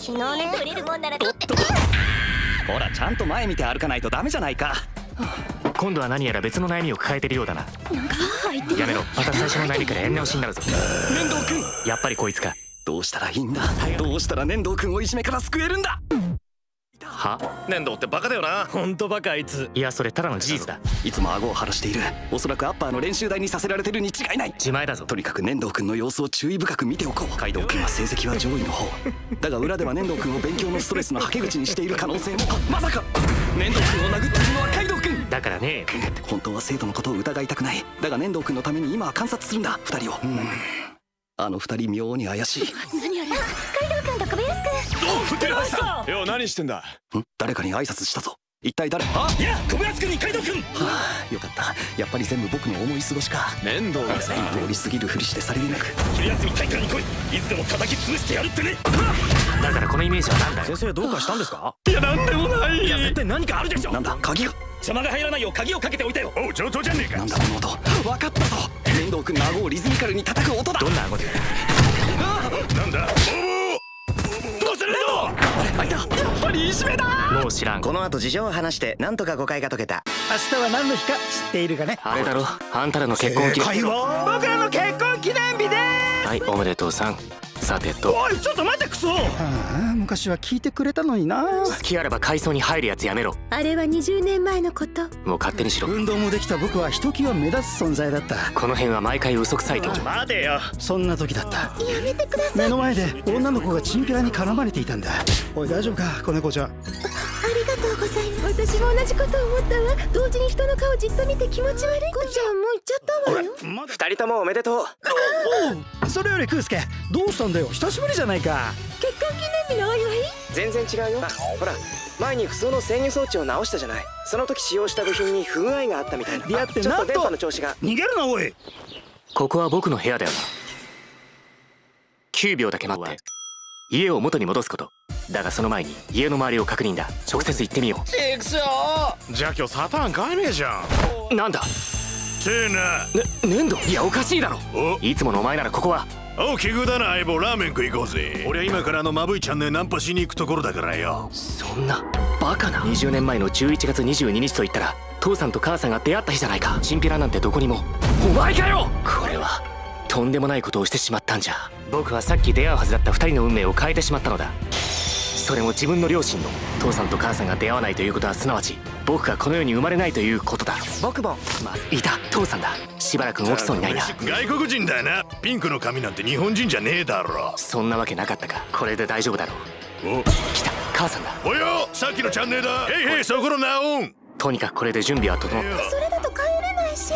昨日ね、取れるもんなら取って。 ほら、ちゃんと前見て歩かないとダメじゃないか。 今度は何やら別の悩みを抱えてるようだな。 なんか入ってる。 やめろ、また最初の悩みからやり直しになるぞ。 粘土くん、 やっぱりこいつか。 どうしたらいいんだ。どうしたら粘土くんをいじめから救えるんだ。 は？ 粘土ってバカだよな。 ほんとバカあいつ。 いや、それただの事実だ。 いつも顎を腫らしている。おそらくアッパーの練習台にさせられてるに違いない。 自前だぞ。 とにかく粘土くんの様子を注意深く見ておこう。カイドウくんは成績は上位の方だが、裏では粘土くんを勉強のストレスのはけ口にしている可能性も。まさか粘土くんを殴っているのはカイドウくんだからね。 本当は生徒のことを疑いたくない。だが粘土くんのために今は観察するんだ、二人を。あの二人妙に怪しい。 何あれ。カイドウくんと小林くん。 よ、何してんだ。 誰かに挨拶したぞ。一体誰？ あ、いや、小林くんにカイドウくん。 はあ、よかった。やっぱり全部僕の思い過ごしか。 粘土がさ、 通り過ぎるふりしてさりげなく。 昼休み大会に来い。いつでも叩き潰してやるってね。 だからこのイメージは何だよ。 先生どうかしたんですか？ いや、なんでもない。 いや、絶対何かあるでしょ。 なんだ、鍵が。 邪魔が入らないよう鍵をかけておいたよ。 おう、上等じゃねえか。 なんだこの音。分かったぞ。粘土くんの顎をリズミカルに叩く音だ。 どんな顎で？ なんだ、どうするの。 あいた、やっぱりいじめだ。 もう知らん。 この後事情を話してなんとか誤解が解けた。 明日は何の日か知っているかね。 あれだろ、あんたらの結婚記念日。 僕らの結婚記念日ではい、おめでとうさん。さてと。 おい、ちょっと待ってクソ。 昔は聞いてくれたのにな。 好きあれば階層に入るやつやめろ。 あれは20年前のこと。 もう勝手にしろ。 運動もできた僕はひときわ目立つ存在だった。 この辺は毎回嘘くさいと。 待てよ。 そんな時だった。 やめてください。 目の前で女の子がチンピラに絡まれていたんだ。おい、大丈夫か子猫ちゃん。 ありがとうございます。私も同じこと思ったわ。同時に人の顔じっと見て気持ち悪い。じゃあもう行っちゃったわよ。 二人ともおめでとう。 それよりクースケ、どうしたんだよ。久しぶりじゃないか。 結婚記念日のお祝い。 全然違うよ。ほら、前に普通の制御装置を直したじゃない。その時使用した部品に不具合があったみたいな。 出会ってちょっなんとと電波の調子が。 逃げるなおい。 ここは僕の部屋だよな。9秒だけ待って家を元に戻すこと。だがその前に家の周りを確認だ。直接行ってみよじゃあ今日サターン買えねえじゃん。 う。なんだせえな。 粘土。いや、おかしいだろ。いつものお前ならここは。 おう、奇遇だな相棒。ラーメン食い行こうぜ。俺は今からまぶいちゃんねナンパしに行くところだからよ。 そんなバカな。20年前の11月22日と言ったら父さんと母さんが出会った日じゃないか。チンピラなんてどこにも。お前かよ。これはとんでもないことをしてしまったんじゃ。僕はさっき出会うはずだった2人の運命を変えてしまったのだ。それも自分の両親の。父さんと母さんが出会わないということはすなわち僕がこの世に生まれないということだ。 僕も。 いた、父さんだ。しばらく起きそうにないな。 外国人だよな。ピンクの髪なんて日本人じゃねえだろ。 そんなわけなかったか。これで大丈夫だろう。 お、 来た、母さんだ。 およ、さっきのチャンネルだ。へいへい、そこのナオン。 とにかくこれで準備は整った。 それだと帰れないし。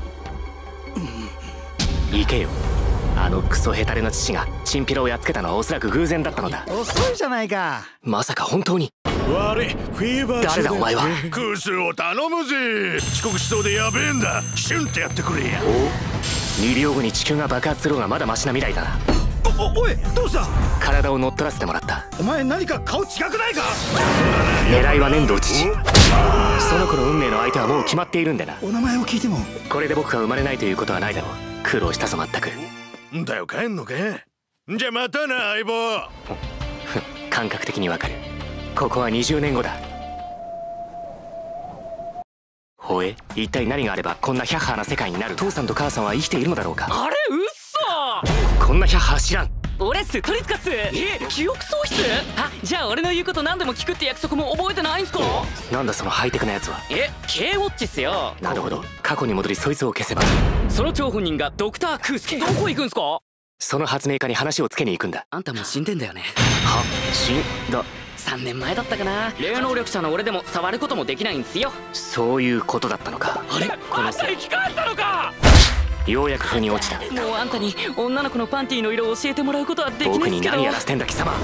行けよ。あのクソヘタレの父がチンピラをやっつけたのはおそらく偶然だったのだ。 遅いじゃないか。 まさか本当に。 悪い、フィーバー。 誰だお前は。 クスを頼むぜ。遅刻しそうでやべえんだ。シュンってやってくれや。 2秒後に地球が爆発する方がまだマシな未来だな。 おい、どうした。 体を乗っ取らせてもらった。 お前何か顔違くないか。 狙いは粘土父。その子の運命の相手はもう決まっているんでな。 お名前を聞いても。 これで僕が生まれないということはないだろう。苦労したぞまったく。 んだよ、帰んのか。じゃあまたな相棒。 感覚的にわかる。ここは20年後だ。ほえ、一体何があればこんなヒャッハーな世界になる。父さんと母さんは生きているのだろうか。 あれ、嘘。 こんなヒャッハー知らん。 俺っす、トリスカっす。記憶喪失。あ、じゃあ俺の言うこと何でも聞くって約束も覚えてないんすか。 なんだそのハイテクなやつは。 K ウォッチっすよ。 なるほど、過去に戻りそいつを消せば。 その張本人がドクター・クースケ。どこ行くんすか。 その発明家に話をつけに行くんだ。 あんたもう死んでんだよね。 は、死んだ。 3年前だったかな。霊能力者の俺でも触ることもできないんすよ。 そういうことだったのか。 あれ、この生き返ったのか。 ようやく腑に落ちた。 もうあんたに女の子のパンティの色を教えてもらうことはできないんすけど。 僕に何やらせてんだ貴様。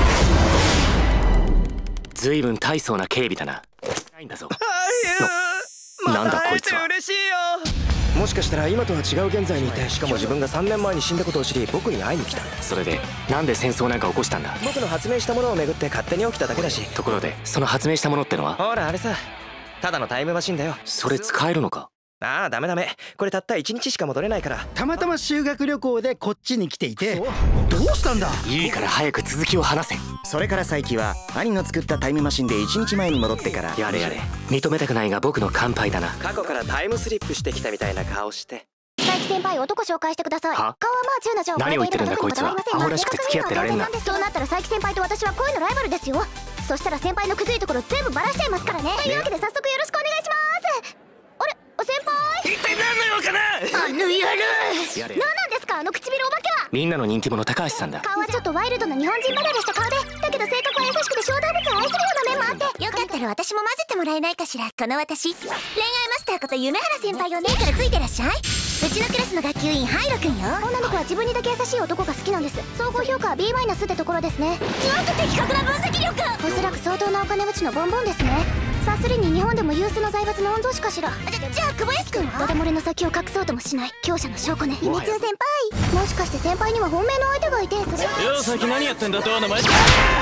ずいぶん大層な警備だな。ないんだぞ。なんだこいつは。 嬉しいよ。もしかしたら今とは違う現在にいて、しかも自分が3年前に死んだことを知り僕に会いに来た。 それでなんで戦争なんか起こしたんだ。 僕の発明したものをめぐって勝手に起きただけだし。 ところでその発明したものってのは。 ほらあれさ、ただのタイムマシンだよ。 それ使えるのか。 ああダメダメ、これたった1日しか戻れないから。 たまたま修学旅行でこっちに来ていて、どうしたんだ。 いいから早く続きを話せ。 それから佐伯は兄の作ったタイムマシンで1日前に戻ってから。 やれやれ、認めたくないが僕の乾杯だな。 過去からタイムスリップしてきたみたいな顔して。 佐伯先輩、男紹介してください。顔はまあ中の上。 何を言ってるんだこいつは。アホらしくて付き合ってられんな。 そうなったら佐伯先輩と私は恋のライバルですよ。そしたら先輩のくずいところ全部バラしちゃいますからね。というわけで早速よろしくお願いします。あれ、先輩。 一体何の用かな。 あの野郎。何なんですかあの唇お化けは。 みんなの人気者高橋さんだ。 顔はちょっとワイルドな日本人離れした顔で、だけど性格は優しくて小動物を愛するような面もあって、よかったら私も混ぜてもらえないかしら。この私、恋愛マスターこと夢原先輩をねえからついてらっしゃい。うちのクラスの学級委員ハイロくんよ。女の子は自分にだけ優しい男が好きなんです。総合評価は B- ってところですね。なんと的確な分析力。おそらく相当なお金持ちのボンボンですね。さすがに日本でも有数の財閥の御曹司かしら。じゃあ久保安くんは。ダダ漏れの先を隠そうともしない強者の証拠ね。秘密先輩、もしかして先輩には本命の相手がいて、それは。 よう、最近何やってんだと名前。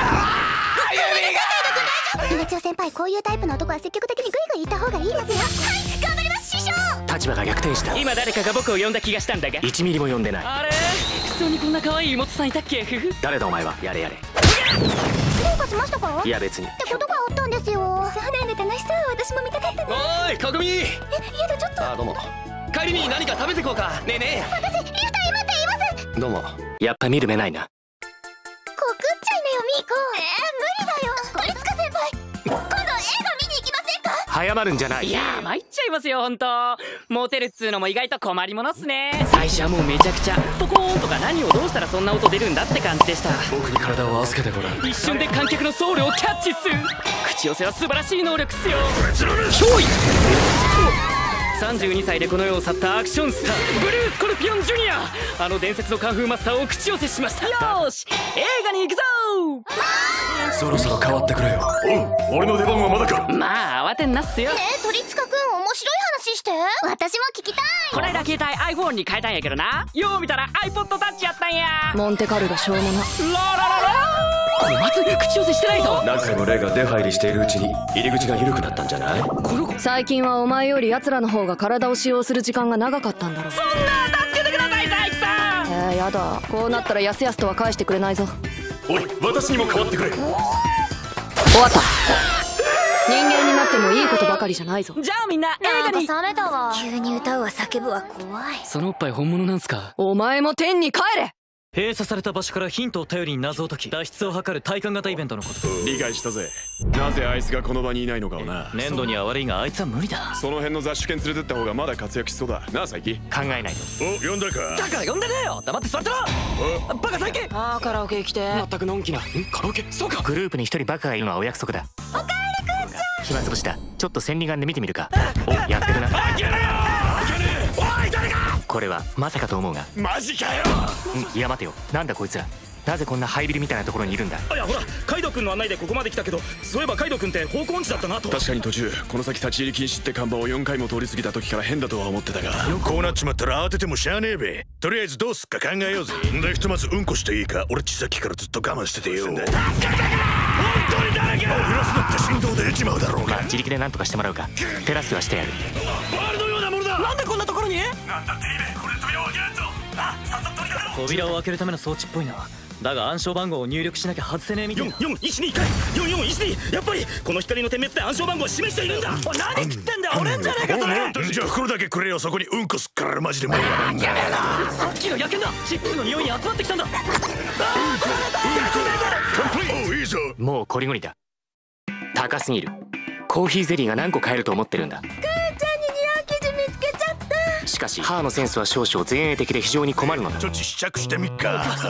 秘密先輩、こういうタイプの男は積極的にグイグイ言った方がいいですよ。はい、頑張ります師匠。 立場が逆転した。 今誰かが僕を呼んだ気がしたんだが。 1ミリも呼んでない。 あれ、クソにこんな可愛い妹さんいたっけ。ふふ。 誰だお前は。やれやれ。 どうかしましたか。 いや別に。 ってことがあったんですよ。そうなんだ、楽しそう。私も見たかったね。 おい、かぐみ。 いやだ、ちょっと。 あ、どうも。帰りに何か食べてこうか。ねえねえ。 私、リフター今って言います。 どうも。 やっぱ見る目ないな。 告っちゃいなよ、ミーコ。無理だよ。これつか先輩、今度映画見に行きませんか。 早まるんじゃない。 いやー、参っちゃいますよほんと。モテるっつうのも意外と困りものっすね。最初はもうめちゃくちゃポコーンとか何をどうしたらそんな音出るんだって感じでした。 僕に体を預けてごらん。 一瞬で観客のソウルをキャッチっす。口寄せは素晴らしい能力っすよ。憑依。32歳でこの世を去ったアクションスターブルース・コルピオン・ジュニア。あの伝説のカンフーマスターを口寄せしました。よーし、映画に行くぞー。 そろそろ変わってくれよ。おう、俺の出番はまだか。 まあ慌てんなっすよ。 ねえ、鳥塚くん、面白い話して。私も聞きたい。 こないだ携帯 iPhone に変えたんやけどな。よう見たら iPod タッチやったんや。 モンテカルロしょうもな。 ララララ小松、口寄せしてないぞ。 何回も霊が出入りしているうちに入り口が緩くなったんじゃない。 最近はお前より奴らの方が体を使用する時間が長かったんだろう。 そんな助けてください佐伯さん。 やだ、こうなったらやすやすとは返してくれないぞ。 おい、私にも変わってくれ。 終わった。人間になってもいいことばかりじゃないぞ。 じゃあみんな映画に。 冷めたわ。急に歌うわ叫ぶわ怖い。 そのおっぱい本物なんすか。 お前も天に帰れ。 閉鎖された場所からヒントを頼りに謎を解き脱出を図る体感型イベントのこと。 理解したぜ。なぜあいつがこの場にいないのかをな。 粘土には悪いがあいつは無理だ。 その辺の雑種犬連れてった方がまだ活躍しそうだな。佐伯、 考えないと。 お、呼んだか。 だから呼んでねえよ。黙って座ってろ。バカ最近。 ああ、カラオケ行きて。 全くのんきな。カラオケ。そうか。グループに一人バカがいるのはお約束だ。おかえりくんちゃん。暇つぶしだ。ちょっと千里眼で見てみるか。お、やってるな。 おい、誰か。 これはまさかと思うが。 マジかよ。 いや待てよ、なんだこいつら。なぜこんなハイビルみたいなところにいるんだ。 いやほら、カイドウ君の案内でここまで来たけど、そういえばカイドウ君って方向音痴だったなと。 確かに途中この先立ち入り禁止って看板を4回も通り過ぎた時から変だとは思ってたが、こうなっちまったら慌ててもしゃあねえべ。とりあえずどうすっか考えようぜ。でひとまずうんこしていいか。俺ちさっきからずっと我慢しててよ。助けてくれ。本当に誰か。減らすなって振動で得ちまうだろうが。 まあ自力で何とかしてもらうか。手助けはしてやる。 バールのようなものだ。 なんでこんなところに。 なんだっていいべ。これで扉を開けないと。あ、さっさと取り掛けろ。 扉を開けるための装置っぽいな。だが暗証番号を入力しなきゃ外せねえみたいな。 4412回4412。やっぱりこの光の点滅で暗証番号を示しているんだ。おい、何食ってんだよ。俺んじゃねえかそれ。 じゃあ袋だけくれよ。そこにうんこすっからマジでもうやめんな。 さっきの野犬だ。チップスの匂いに集まってきたんだ。 おう、いいぞ。 もうこりごりだ。高すぎる。コーヒーゼリーが何個買えると思ってるんだ。しかし母のセンスは少々前衛的で非常に困るのだ。 ちょっと試着してみっか。 まず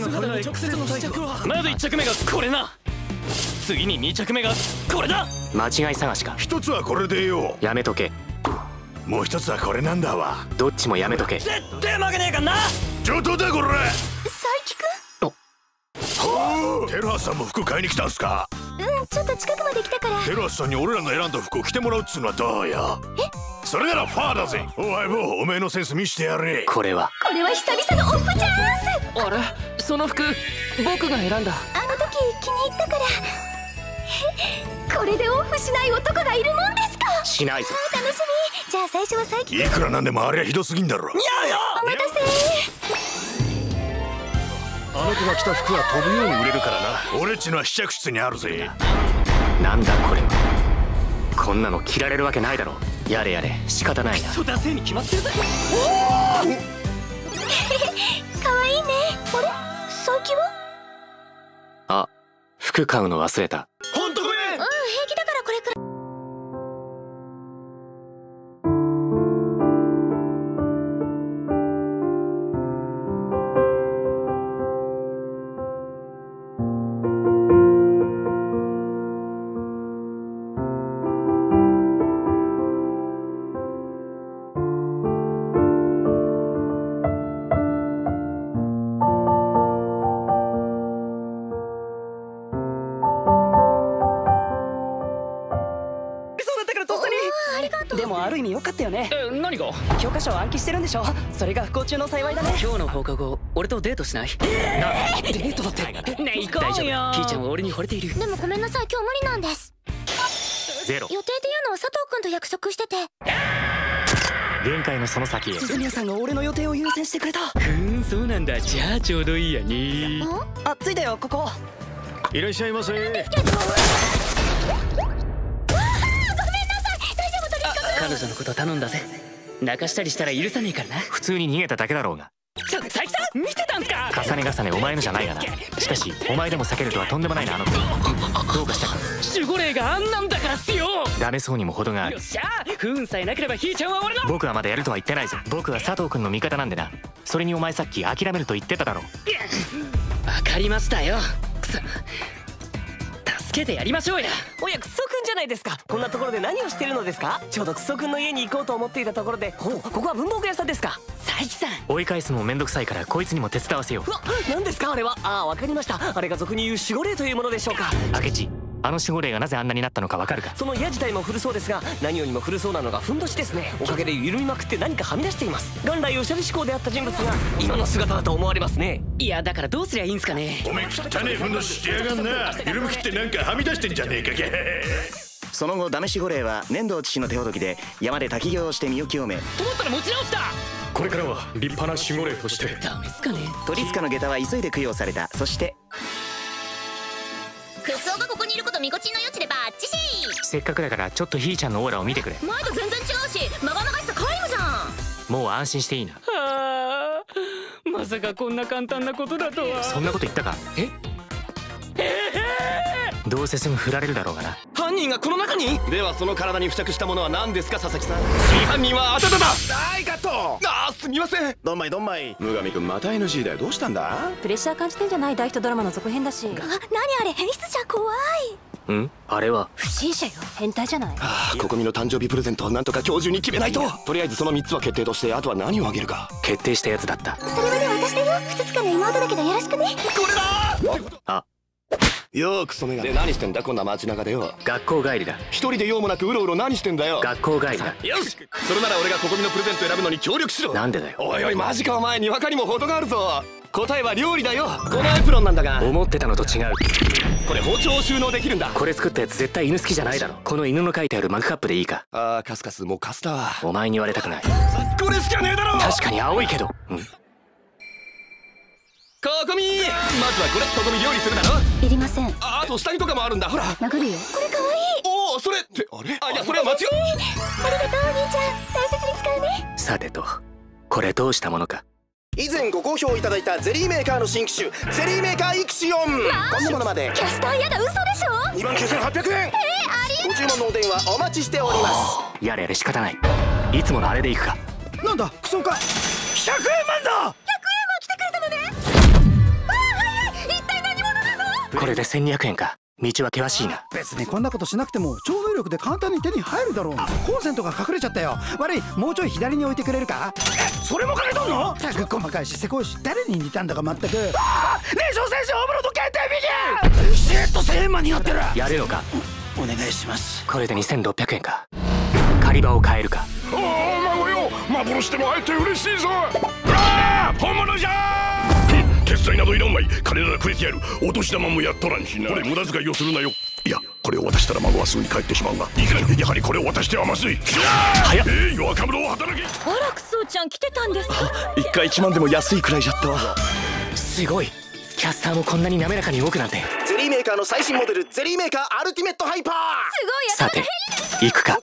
1着目がこれな。次に2着目がこれだ。 間違い探しか。 一つはこれでよ。 やめとけ。 もう一つはこれなんだわ。 どっちもやめとけ。 絶対負けねえかな。 上等だこれ。 佐伯くん。 テルハスさんも服買いに来たんすか。 ちょっと近くまで来たから。 テルハスさんに俺らの選んだ服を着てもらうっつうのはどうよ。それならファーだぜ。おいもうおめえのセンス見してやれ。 これは久々のオフチャンス。 あれ、その服僕が選んだ。 あの時気に入ったからこれでオフしない男がいるもんですか。 しないぞ。 楽しみ。じじゃあ最初は最近。 いくらなんでもあれはひどすぎんだろ。 お待たせ。 あの子が着た服は飛ぶように売れるからな。俺っちのは試着室にあるぜ。 なんだこれは。こんなの着られるわけないだろ。やれやれ、仕方ないな。 クソダセーに決まってるぜ。 可愛いね。あれ、最近は？ あ、服買うの忘れた。 ほんとごめん。 平気だからこれくらい。 でもある意味良かったよね。 何が？ 教科書を暗記してるんでしょ。それが不幸中の幸いだね。 今日の放課後俺とデートしない？ デートだってねえ、行こうよ。 大丈夫、ひーちゃんは俺に惚れている。 でもごめんなさい、今日無理なんです。 ゼロ。 予定っていうのは佐藤君と約束してて。 限界のその先へ。 鈴宮さんが俺の予定を優先してくれた。 そうなんだ。じゃあちょうどいいやね。 あ、ついだよここ。 いらっしゃいませ。 彼女のこと頼んだぜ。泣かしたりしたら許さねえからな。 普通に逃げただけだろうが。 佐伯さん見てたんすか？ 重ね重ねお前のじゃないがな。しかしお前でも避けるとはとんでもないな。あの子どうかしたか？ 守護霊があんなんだからっすよ。 ダメそうにも程がある。 よっしゃ、不運さえなければひーちゃんは俺の。 僕はまだやるとは言ってないぞ。僕は佐藤君の味方なんでな。それにお前さっき諦めると言ってただろう。 わかりましたよ。くそ、助けてやりましょうや。 おや、クソくんじゃないですか。こんなところで何をしてるのですか？ちょうどクソくんの家に行こうと思っていたところで。ここは文房具屋さんですか？ 佐伯さん、 追い返すのもめんどくさいからこいつにも手伝わせよう。 うわ、何ですかあれは。ああ、わかりました。あれが俗に言う守護霊というものでしょうか。 明智、あの守護霊がなぜあんなになったのかわかるか？ その矢自体も古そうですが、何よりも古そうなのがふんどしですね。おかげで緩みまくって何かはみ出しています。元来おしゃれ志向であった人物が今の姿だと思われますね。 いやだからどうすりゃいいんすかね。 おめえ汚ねえふんどししてやがんな。緩み切ってなんかはみ出してんじゃねえかけ。 その後ダメ守護霊は粘土父の手ほどきで山で滝行をして身を清め、 と思ったら持ち直した。 これからは立派な守護霊としてダメっすかね。 鳥塚の下駄は急いで供養された。そしてクソがここにいることみこちんの余地でバッチシ。 せっかくだからちょっとひーちゃんのオーラを見てくれ。 前と全然違うし、まがまがしさ皆無じゃん。 もう安心していいな。 あー、まさかこんな簡単なことだとは。 そんなこと言ったか？どうせすぐ振られるだろうがな。 犯人がこの中に？ではその体に付着したものは何ですか佐々木さん？真犯人はあたただ。大カット。あー、すみません。 どんまいどんまい。 無神くんまた NG だよ。どうしたんだ？ プレッシャー感じてんじゃない？大ヒットドラマの続編だし。 何あれ、変質者怖い。 ん？あれは不審者よ。変態じゃない？ ココミの誕生日プレゼントをなんとか今日中に決めないと。とりあえずその3つは決定として、あとは何をあげるか決定したやつだった。 それはね、私だよ。ふつつかの妹だけどよろしくね。 これだ。 あ、 よークソメガネ。で何してんだこんな街中でよ。 学校帰りだ。 一人で用もなくうろうろ何してんだよ。 学校帰りだ。 よし、それなら俺がココミのプレゼント選ぶのに協力しろ。 なんでだよ。 おいおい、マジかお前。にわかにも程があるぞ。答えは料理だよ。このエプロンなんだが、 思ってたのと違う。 これ包丁を収納できるんだ。 これ作ったやつ絶対犬好きじゃないだろ。この犬の書いてあるマグカップでいいか？ あー、カスカス、もうカスだわ。 お前に言われたくない。 これしかねえだろ。 確かに青いけど。 ココミー、まずはこれ。ココミ料理するだろ。 いりません。 あと下着とかもあるんだ。ほら殴るよ。これかわいい。 おお、それってあれ？あ、いやそれは間違い。 ありがとうお兄ちゃん、大切に使うね。 さてと、これどうしたものか。 以前ご好評いただいたゼリーメーカーの新機種、ゼリーメーカーイクシオン。こんなものまで。 キャスターやだ、嘘でしょ。 29,800円。 ありご注文のお電話お待ちしております。 やれやれ仕方ない。いつものあれでいくか。 なんだクソか。 100円満だ。 来てくれたのね。ああ、早い。一体何者なの？ これで1200円か。道は険しいな。 別にこんなことしなくても超能力で簡単に手に入るだろう。コンセントが隠れちゃったよ。悪い、もうちょい左に置いてくれるか？ それも金取んの？ たく細かいしせこいし、誰に似たんだか全く。連勝選手オブロと携帯右。シッと1000円間に合ってる。 やるのか？ お願いします。 これで2600円か。狩り場を変えるか。 おお孫よ、幻でも会えて嬉しいぞ。ああ、本物じゃー。決済などいらんわい。金ならくれてやる。お年玉もやっとらんしな。これ無駄遣いをするなよ。 いや、これを渡したら孫はすぐに帰ってしまうが、いかん、やはりこれを渡してはまずい。 早っ。 若者を働き。 あら、クソちゃん来てたんですか。 一回1万でも安いくらいじゃったわ。 すごい。キャスターもこんなに滑らかに動くなんて。 ゼリーメーカーの最新モデル、ゼリーメーカーアルティメットハイパー。 すごい。 さて行くか。